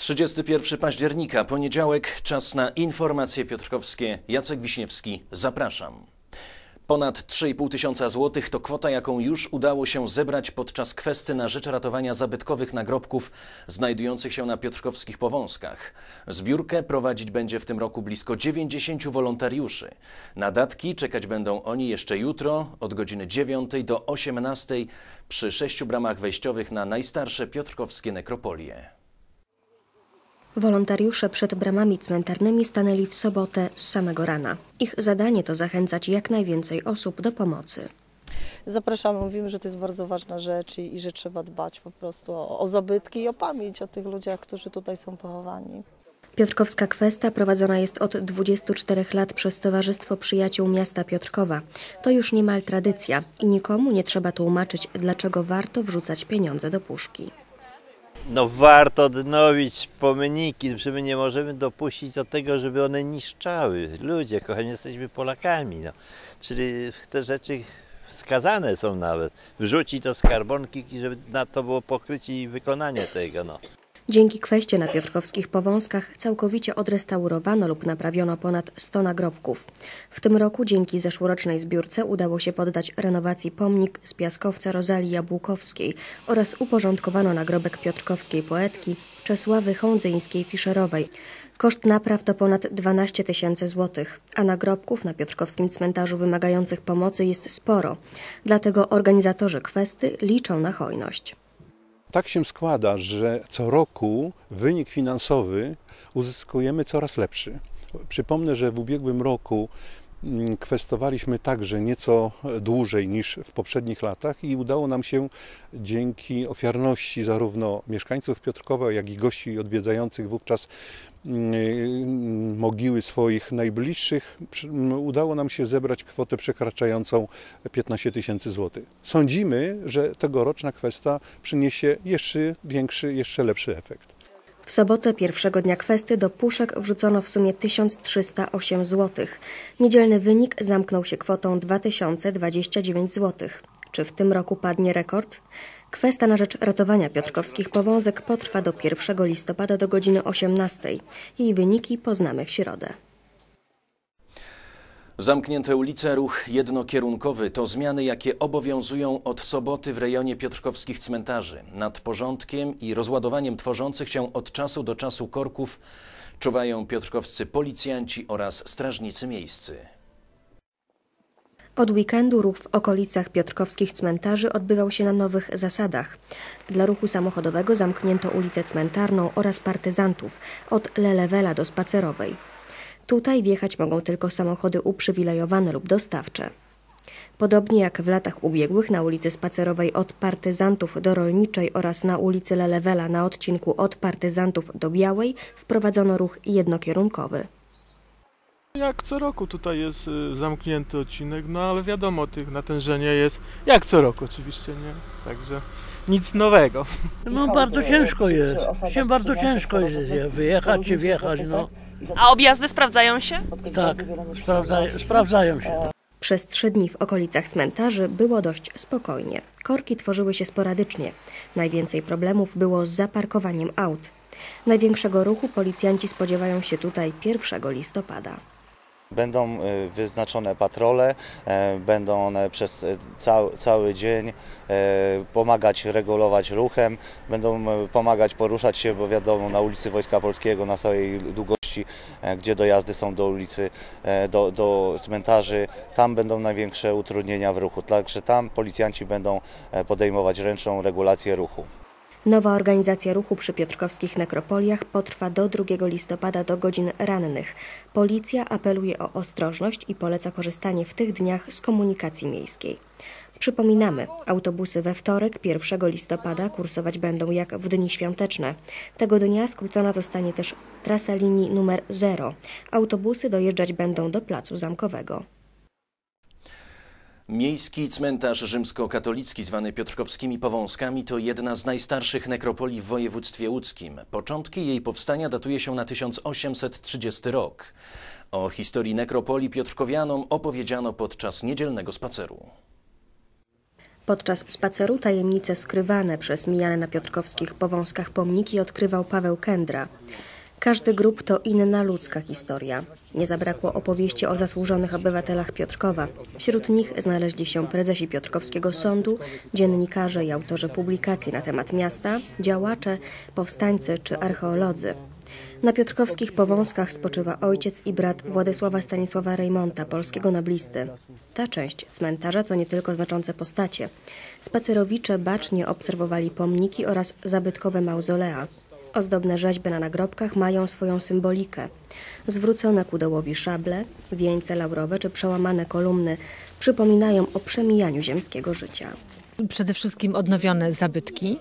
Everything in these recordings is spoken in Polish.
31 października, poniedziałek, czas na informacje piotrkowskie. Jacek Wiśniewski, zapraszam. Ponad 3,5 tysiąca złotych to kwota, jaką już udało się zebrać podczas kwesty na rzecz ratowania zabytkowych nagrobków znajdujących się na piotrkowskich Powązkach. Zbiórkę prowadzić będzie w tym roku blisko 90 wolontariuszy. Na datki czekać będą oni jeszcze jutro od godziny 9 do 18 przy 6 bramach wejściowych na najstarsze piotrkowskie nekropolie. Wolontariusze przed bramami cmentarnymi stanęli w sobotę z samego rana. Ich zadanie to zachęcać jak najwięcej osób do pomocy. Zapraszamy, mówimy, że to jest bardzo ważna rzecz i że trzeba dbać po prostu o zabytki i o pamięć o tych ludziach, którzy tutaj są pochowani. Piotrkowska Kwesta prowadzona jest od 24 lat przez Towarzystwo Przyjaciół Miasta Piotrkowa. To już niemal tradycja i nikomu nie trzeba tłumaczyć, dlaczego warto wrzucać pieniądze do puszki. No warto odnowić pomniki, że my nie możemy dopuścić do tego, żeby one niszczały. Ludzie, kochani, jesteśmy Polakami, no. Czyli te rzeczy wskazane są nawet. Wrzucić do skarbonki, żeby na to było pokrycie i wykonanie tego, no. Dzięki kweście na piotrkowskich Powązkach całkowicie odrestaurowano lub naprawiono ponad 100 nagrobków. W tym roku dzięki zeszłorocznej zbiórce udało się poddać renowacji pomnik z piaskowca Rozalii Jabłkowskiej oraz uporządkowano nagrobek piotrkowskiej poetki Czesławy Hądzyńskiej-Fischerowej. Koszt napraw to ponad 12 tysięcy złotych, a nagrobków na piotrkowskim cmentarzu wymagających pomocy jest sporo. Dlatego organizatorzy kwesty liczą na hojność. Tak się składa, że co roku wynik finansowy uzyskujemy coraz lepszy. Przypomnę, że w ubiegłym roku kwestowaliśmy także nieco dłużej niż w poprzednich latach i udało nam się dzięki ofiarności zarówno mieszkańców Piotrkowa, jak i gości odwiedzających wówczas mogiły swoich najbliższych, udało nam się zebrać kwotę przekraczającą 15 tysięcy złotych. Sądzimy, że tegoroczna kwesta przyniesie jeszcze większy, jeszcze lepszy efekt. W sobotę pierwszego dnia kwesty do puszek wrzucono w sumie 1308 zł. Niedzielny wynik zamknął się kwotą 2029 zł. Czy w tym roku padnie rekord? Kwesta na rzecz ratowania piotrkowskich Powązek potrwa do 1 listopada do godziny 18. Jej wyniki poznamy w środę. Zamknięte ulice, ruch jednokierunkowy to zmiany, jakie obowiązują od soboty w rejonie piotrkowskich cmentarzy. Nad porządkiem i rozładowaniem tworzących się od czasu do czasu korków czuwają piotrkowscy policjanci oraz strażnicy miejscy. Od weekendu ruch w okolicach piotrkowskich cmentarzy odbywał się na nowych zasadach. Dla ruchu samochodowego zamknięto ulicę Cmentarną oraz Partyzantów od Lelewela do Spacerowej. Tutaj wjechać mogą tylko samochody uprzywilejowane lub dostawcze. Podobnie jak w latach ubiegłych na ulicy Spacerowej od Partyzantów do Rolniczej oraz na ulicy Lelewela na odcinku od Partyzantów do Białej wprowadzono ruch jednokierunkowy. Jak co roku tutaj jest zamknięty odcinek, no ale wiadomo, tych natężenie jest jak co roku oczywiście, nie? Także nic nowego. No bardzo ciężko jest, bardzo ciężko jest wyjechać czy wjechać, no. A objazdy sprawdzają się? Tak, sprawdzają się. Przez 3 dni w okolicach cmentarzy było dość spokojnie. Korki tworzyły się sporadycznie. Najwięcej problemów było z zaparkowaniem aut. Największego ruchu policjanci spodziewają się tutaj 1 listopada. Będą wyznaczone patrole, będą one przez cały dzień pomagać regulować ruchem, będą pomagać poruszać się, bo wiadomo, na ulicy Wojska Polskiego na całej długości, gdzie dojazdy są do ulicy, do cmentarzy, tam będą największe utrudnienia w ruchu, także tam policjanci będą podejmować ręczną regulację ruchu. Nowa organizacja ruchu przy piotrkowskich nekropoliach potrwa do 2 listopada do godzin rannych. Policja apeluje o ostrożność i poleca korzystanie w tych dniach z komunikacji miejskiej. Przypominamy, autobusy we wtorek, 1 listopada kursować będą jak w dni świąteczne. Tego dnia skrócona zostanie też trasa linii numer 0. Autobusy dojeżdżać będą do Placu Zamkowego. Miejski cmentarz rzymskokatolicki zwany piotrkowskimi Powązkami to jedna z najstarszych nekropolii w województwie łódzkim. Początki jej powstania datuje się na 1830 rok. O historii nekropolii piotrkowianom opowiedziano podczas niedzielnego spaceru. Podczas spaceru tajemnice skrywane przez mijane na piotrkowskich powązkach pomniki odkrywał Paweł Kędra. Każdy grób to inna ludzka historia. Nie zabrakło opowieści o zasłużonych obywatelach Piotrkowa. Wśród nich znaleźli się prezesi Piotrkowskiego Sądu, dziennikarze i autorzy publikacji na temat miasta, działacze, powstańcy czy archeolodzy. Na piotrkowskich powązkach spoczywa ojciec i brat Władysława Stanisława Rejmonta, polskiego noblisty. Ta część cmentarza to nie tylko znaczące postacie. Spacerowicze bacznie obserwowali pomniki oraz zabytkowe mauzolea. Ozdobne rzeźby na nagrobkach mają swoją symbolikę. Zwrócone ku dołowi szable, wieńce laurowe czy przełamane kolumny przypominają o przemijaniu ziemskiego życia. Przede wszystkim odnowione zabytki.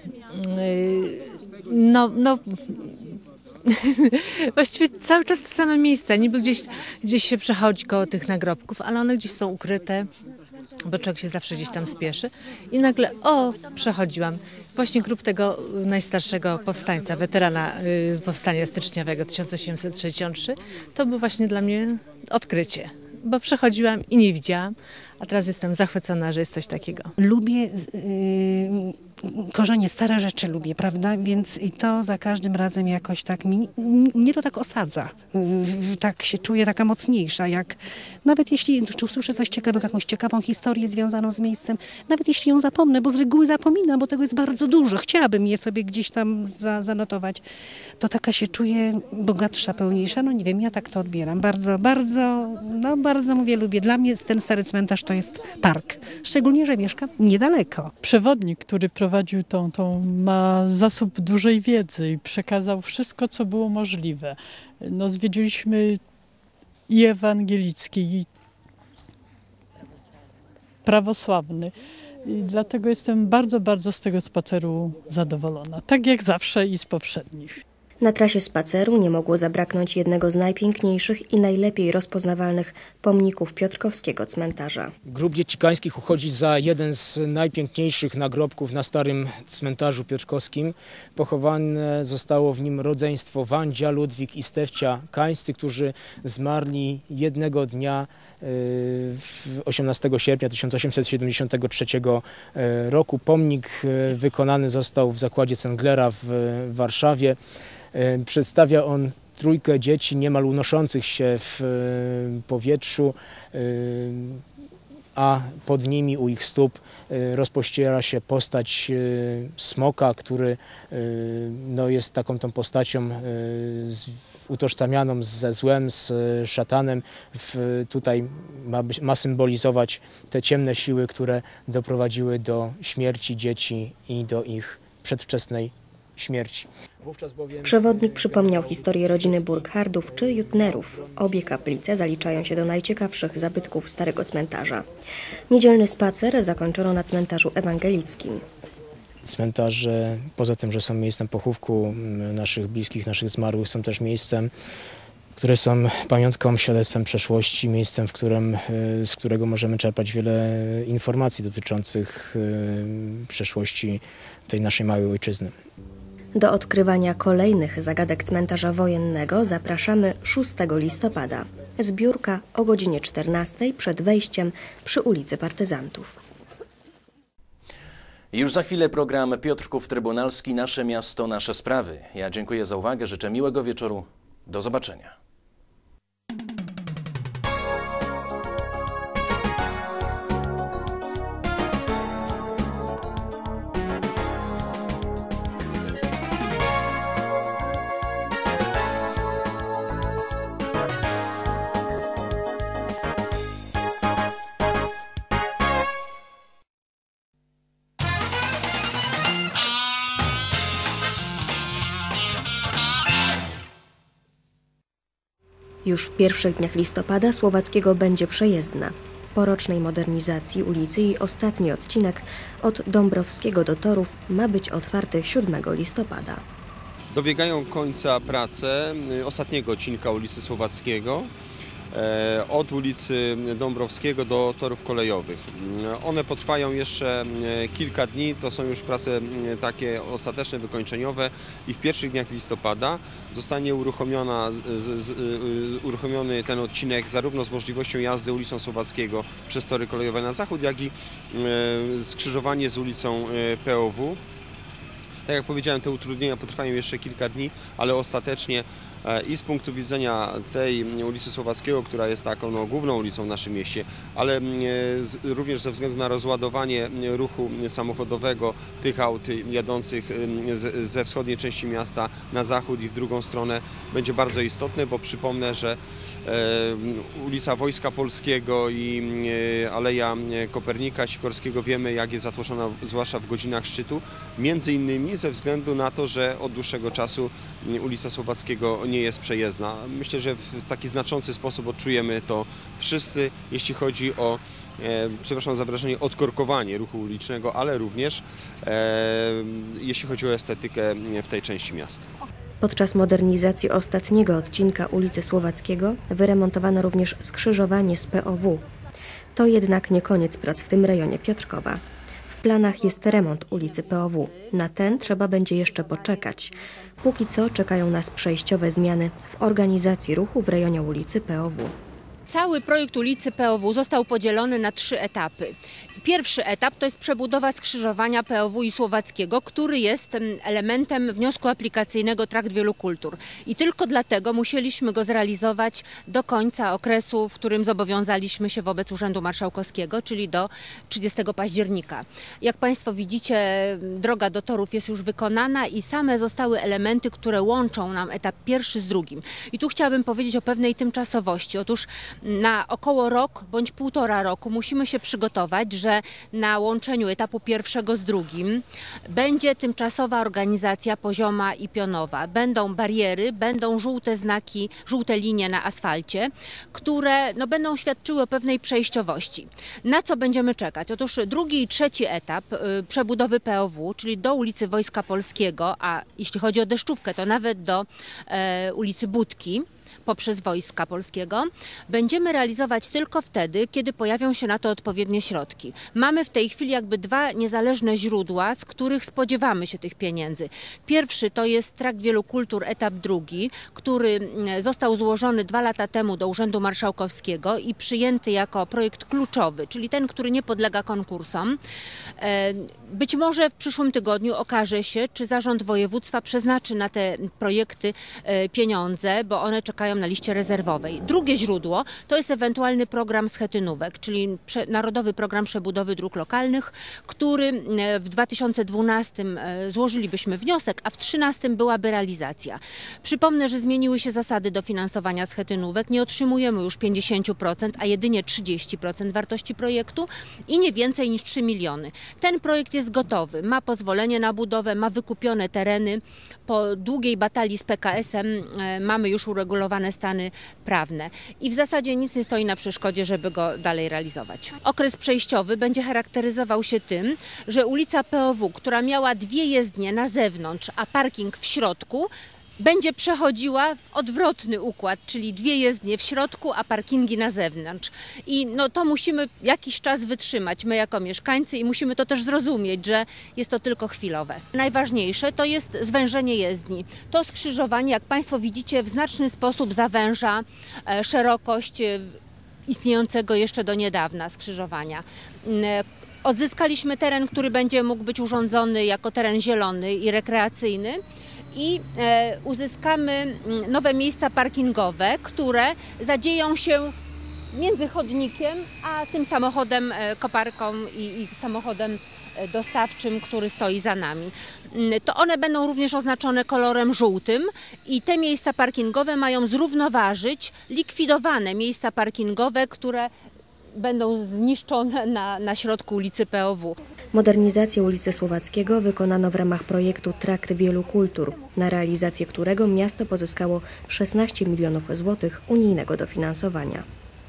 Właściwie cały czas te same miejsca. Niby gdzieś się przechodzi koło tych nagrobków, ale one gdzieś są ukryte, bo człowiek się zawsze gdzieś tam spieszy. I nagle, przechodziłam. Właśnie grób tego najstarszego powstańca, weterana powstania styczniowego 1863. To było właśnie dla mnie odkrycie, bo przechodziłam i nie widziałam, a teraz jestem zachwycona, że jest coś takiego. Lubię korzenie, stare rzeczy lubię, prawda? Więc i to za każdym razem jakoś tak mnie to tak osadza. Tak się czuję taka mocniejsza, jak nawet jeśli usłyszę coś ciekawego, jakąś ciekawą historię związaną z miejscem, nawet jeśli ją zapomnę, bo z reguły zapominam, bo tego jest bardzo dużo, chciałabym je sobie gdzieś tam zanotować, to taka się czuję bogatsza, pełniejsza, no nie wiem, ja tak to odbieram. Bardzo mówię, lubię. Dla mnie ten stary cmentarz to jest park, szczególnie, że mieszkam niedaleko. Przewodnik, który prowadził tą ma zasób dużej wiedzy i przekazał wszystko, co było możliwe. Zwiedziliśmy i ewangelicki, i prawosławny. I dlatego jestem bardzo, bardzo z tego spaceru zadowolona. Tak jak zawsze i z poprzednich. Na trasie spaceru nie mogło zabraknąć jednego z najpiękniejszych i najlepiej rozpoznawalnych pomników piotrkowskiego cmentarza. Grób Dziecikańskich uchodzi za jeden z najpiękniejszych nagrobków na starym cmentarzu piotrkowskim. Pochowane zostało w nim rodzeństwo Wandzia, Ludwik i Stefcia Kańscy, którzy zmarli jednego dnia 18 sierpnia 1873 roku. Pomnik wykonany został w zakładzie Cenglera w Warszawie. Przedstawia on trójkę dzieci niemal unoszących się w powietrzu, a pod nimi u ich stóp rozpościera się postać smoka, który jest taką tą postacią utożsamianą ze złem, z szatanem. Tutaj ma symbolizować te ciemne siły, które doprowadziły do śmierci dzieci i do ich przedwczesnej śmierci. Przewodnik przypomniał historię rodziny Burkhardów czy Jutnerów. Obie kaplice zaliczają się do najciekawszych zabytków starego cmentarza. Niedzielny spacer zakończono na cmentarzu ewangelickim. Cmentarze, poza tym, że są miejscem pochówku naszych bliskich, naszych zmarłych, są też miejscem, które są pamiątką, świadectwem przeszłości, miejscem, z którego możemy czerpać wiele informacji dotyczących przeszłości tej naszej małej ojczyzny. Do odkrywania kolejnych zagadek cmentarza wojennego zapraszamy 6 listopada. Zbiórka o godzinie 14 przed wejściem przy ulicy Partyzantów. Już za chwilę program Piotrków Trybunalski, Nasze Miasto, Nasze Sprawy. Ja dziękuję za uwagę, życzę miłego wieczoru. Do zobaczenia. Już w pierwszych dniach listopada Słowackiego będzie przejezdna. Po rocznej modernizacji ulicy i ostatni odcinek od Dąbrowskiego do Torów ma być otwarty 7 listopada. Dobiegają końca prace ostatniego odcinka ulicy Słowackiego. od ulicy Dąbrowskiego do torów kolejowych. One potrwają jeszcze kilka dni, to są już prace takie ostateczne, wykończeniowe i w pierwszych dniach listopada zostanie uruchomiony ten odcinek zarówno z możliwością jazdy ulicą Słowackiego przez tory kolejowe na zachód, jak i skrzyżowanie z ulicą POW. Tak jak powiedziałem, te utrudnienia potrwają jeszcze kilka dni, ale ostatecznie i z punktu widzenia tej ulicy Słowackiego, która jest taką główną ulicą w naszym mieście, ale również ze względu na rozładowanie ruchu samochodowego tych aut jadących ze wschodniej części miasta na zachód i w drugą stronę będzie bardzo istotne, bo przypomnę, że ulica Wojska Polskiego i Aleja Kopernika Sikorskiego wiemy, jak jest zatłoczona, zwłaszcza w godzinach szczytu, między innymi ze względu na to, że od dłuższego czasu ulica Słowackiego nie jest przejezdna. Myślę, że w taki znaczący sposób odczujemy to wszyscy, jeśli chodzi o, przepraszam za wrażenie, odkorkowanie ruchu ulicznego, ale również jeśli chodzi o estetykę w tej części miasta. Podczas modernizacji ostatniego odcinka ulicy Słowackiego wyremontowano również skrzyżowanie z POW. To jednak nie koniec prac w tym rejonie Piotrkowa. W planach jest remont ulicy POW. Na ten trzeba będzie jeszcze poczekać. Póki co czekają nas przejściowe zmiany w organizacji ruchu w rejonie ulicy POW. Cały projekt ulicy POW został podzielony na 3 etapy. Pierwszy etap to jest przebudowa skrzyżowania POW i Słowackiego, który jest elementem wniosku aplikacyjnego Trakt Wielu Kultur. I tylko dlatego musieliśmy go zrealizować do końca okresu, w którym zobowiązaliśmy się wobec Urzędu Marszałkowskiego, czyli do 30 października. Jak Państwo widzicie, droga do torów jest już wykonana i same zostały elementy, które łączą nam etap pierwszy z drugim. I tu chciałabym powiedzieć o pewnej tymczasowości. Otóż na około rok bądź 1,5 roku musimy się przygotować, że na łączeniu etapu pierwszego z drugim będzie tymczasowa organizacja pozioma i pionowa. Będą bariery, będą żółte znaki, żółte linie na asfalcie, które będą świadczyły o pewnej przejściowości. Na co będziemy czekać? Otóż drugi i trzeci etap przebudowy POW, czyli do ulicy Wojska Polskiego, a jeśli chodzi o deszczówkę, to nawet do ulicy Budki, poprzez Wojska Polskiego, będziemy realizować tylko wtedy, kiedy pojawią się na to odpowiednie środki. Mamy w tej chwili jakby 2 niezależne źródła, z których spodziewamy się tych pieniędzy. Pierwszy to jest Trakt Wielu Kultur, etap drugi, który został złożony 2 lata temu do Urzędu Marszałkowskiego i przyjęty jako projekt kluczowy, czyli ten, który nie podlega konkursom. Być może w przyszłym tygodniu okaże się, czy Zarząd Województwa przeznaczy na te projekty pieniądze, bo one czekają na liście rezerwowej. Drugie źródło to jest ewentualny program schetynówek, czyli Narodowy Program Przebudowy Dróg Lokalnych, który w 2012 złożylibyśmy wniosek, a w 2013 byłaby realizacja. Przypomnę, że zmieniły się zasady dofinansowania schetynówek. Nie otrzymujemy już 50%, a jedynie 30% wartości projektu i nie więcej niż 3 miliony. Ten projekt jest gotowy, ma pozwolenie na budowę, ma wykupione tereny. Po długiej batalii z PKS-em mamy już uregulowane stany prawne i w zasadzie nic nie stoi na przeszkodzie, żeby go dalej realizować. Okres przejściowy będzie charakteryzował się tym, że ulica POW, która miała 2 jezdnie na zewnątrz, a parking w środku, będzie przechodziła w odwrotny układ, czyli 2 jezdnie w środku, a parkingi na zewnątrz. I to musimy jakiś czas wytrzymać, my jako mieszkańcy, i musimy to też zrozumieć, że jest to tylko chwilowe. Najważniejsze to jest zwężenie jezdni. To skrzyżowanie, jak Państwo widzicie, w znaczny sposób zawęża szerokość istniejącego jeszcze do niedawna skrzyżowania. Odzyskaliśmy teren, który będzie mógł być urządzony jako teren zielony i rekreacyjny. I uzyskamy nowe miejsca parkingowe, które zadzieją się między chodnikiem a tym samochodem koparką i samochodem dostawczym, który stoi za nami. To one będą również oznaczone kolorem żółtym i te miejsca parkingowe mają zrównoważyć likwidowane miejsca parkingowe, które będą zniszczone na środku ulicy POW. Modernizację ulicy Słowackiego wykonano w ramach projektu Trakt Wielu Kultur, na realizację którego miasto pozyskało 16 milionów złotych unijnego dofinansowania.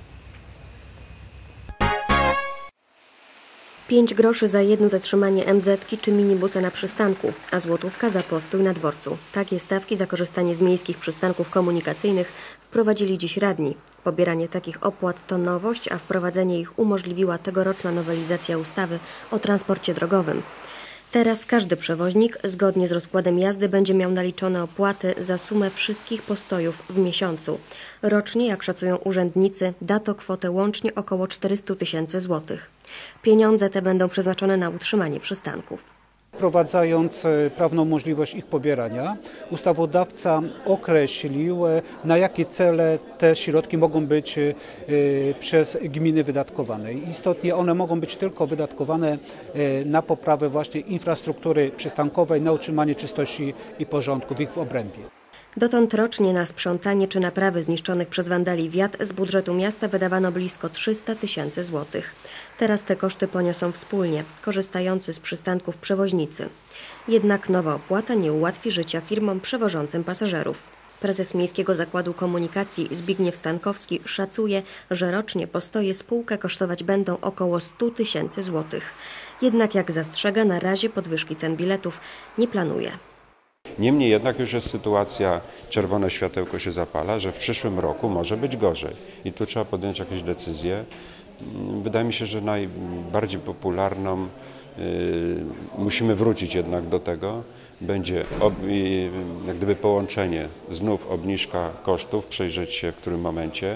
5 groszy za jedno zatrzymanie MZ-ki czy minibusa na przystanku, a złotówka za postój na dworcu. Takie stawki za korzystanie z miejskich przystanków komunikacyjnych wprowadzili dziś radni. Pobieranie takich opłat to nowość, a wprowadzenie ich umożliwiła tegoroczna nowelizacja ustawy o transporcie drogowym. Teraz każdy przewoźnik zgodnie z rozkładem jazdy będzie miał naliczone opłaty za sumę wszystkich postojów w miesiącu. Rocznie, jak szacują urzędnicy, da to kwotę łącznie około 400 000 złotych. Pieniądze te będą przeznaczone na utrzymanie przystanków. Wprowadzając prawną możliwość ich pobierania, ustawodawca określił, na jakie cele te środki mogą być przez gminy wydatkowane. Istotnie one mogą być tylko wydatkowane na poprawę właśnie infrastruktury przystankowej, na utrzymanie czystości i porządku w ich obrębie. Dotąd rocznie na sprzątanie czy naprawy zniszczonych przez wandali wiat z budżetu miasta wydawano blisko 300 000 złotych. Teraz te koszty poniosą wspólnie, korzystający z przystanków przewoźnicy. Jednak nowa opłata nie ułatwi życia firmom przewożącym pasażerów. Prezes Miejskiego Zakładu Komunikacji Zbigniew Stankowski szacuje, że rocznie postoje spółkę kosztować będą około 100 000 złotych. Jednak jak zastrzega, na razie podwyżki cen biletów nie planuje. Niemniej jednak już jest sytuacja, czerwone światełko się zapala, że w przyszłym roku może być gorzej i tu trzeba podjąć jakieś decyzje. Wydaje mi się, że najbardziej popularną, musimy wrócić jednak do tego, będzie jak gdyby połączenie, znów obniżka kosztów, przejrzeć się w którym momencie.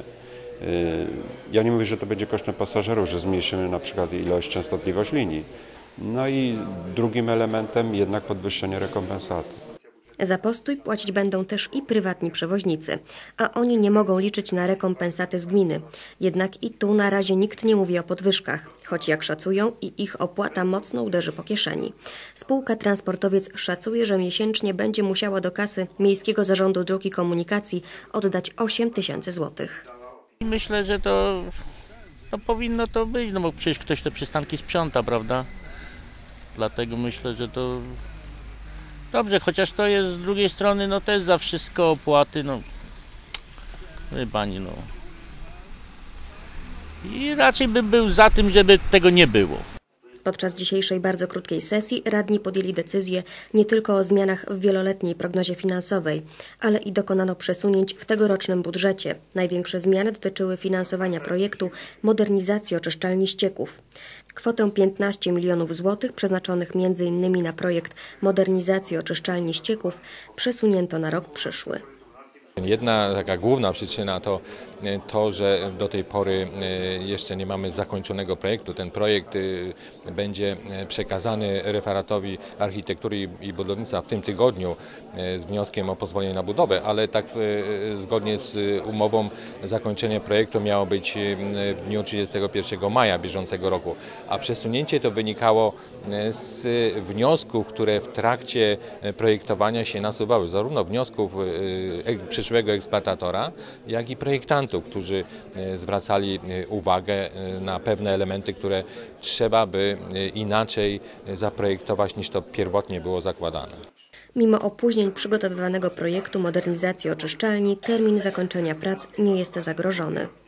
Ja nie mówię, że to będzie kosztem pasażerów, że zmniejszymy na przykład ilość, częstotliwość linii. No i drugim elementem jednak podwyższenie rekompensaty. Za postój płacić będą też i prywatni przewoźnicy, a oni nie mogą liczyć na rekompensaty z gminy. Jednak i tu na razie nikt nie mówi o podwyżkach, choć jak szacują i ich opłata mocno uderzy po kieszeni. Spółka Transportowiec szacuje, że miesięcznie będzie musiała do kasy Miejskiego Zarządu Dróg i Komunikacji oddać 8 000 złotych. Myślę, że to powinno to być, no bo przecież ktoś te przystanki sprząta, prawda? Dlatego myślę, że to dobrze, chociaż to jest z drugiej strony, no też za wszystko opłaty, no wie pani, no. I raczej bym był za tym, żeby tego nie było. Podczas dzisiejszej bardzo krótkiej sesji radni podjęli decyzję nie tylko o zmianach w wieloletniej prognozie finansowej, ale i dokonano przesunięć w tegorocznym budżecie. Największe zmiany dotyczyły finansowania projektu modernizacji oczyszczalni ścieków. Kwotę 15 milionów złotych przeznaczonych m.in. na projekt modernizacji oczyszczalni ścieków przesunięto na rok przyszły. Jedna taka główna przyczyna to, że do tej pory jeszcze nie mamy zakończonego projektu. Ten projekt będzie przekazany referatowi architektury i budownictwa w tym tygodniu z wnioskiem o pozwolenie na budowę, ale tak zgodnie z umową zakończenie projektu miało być w dniu 31 maja bieżącego roku, a przesunięcie to wynikało z wniosków, które w trakcie projektowania się nasuwały, zarówno wniosków przyszłego eksploatatora, jak i projektantów, którzy zwracali uwagę na pewne elementy, które trzeba by inaczej zaprojektować, niż to pierwotnie było zakładane. Mimo opóźnień przygotowywanego projektu modernizacji oczyszczalni, termin zakończenia prac nie jest zagrożony.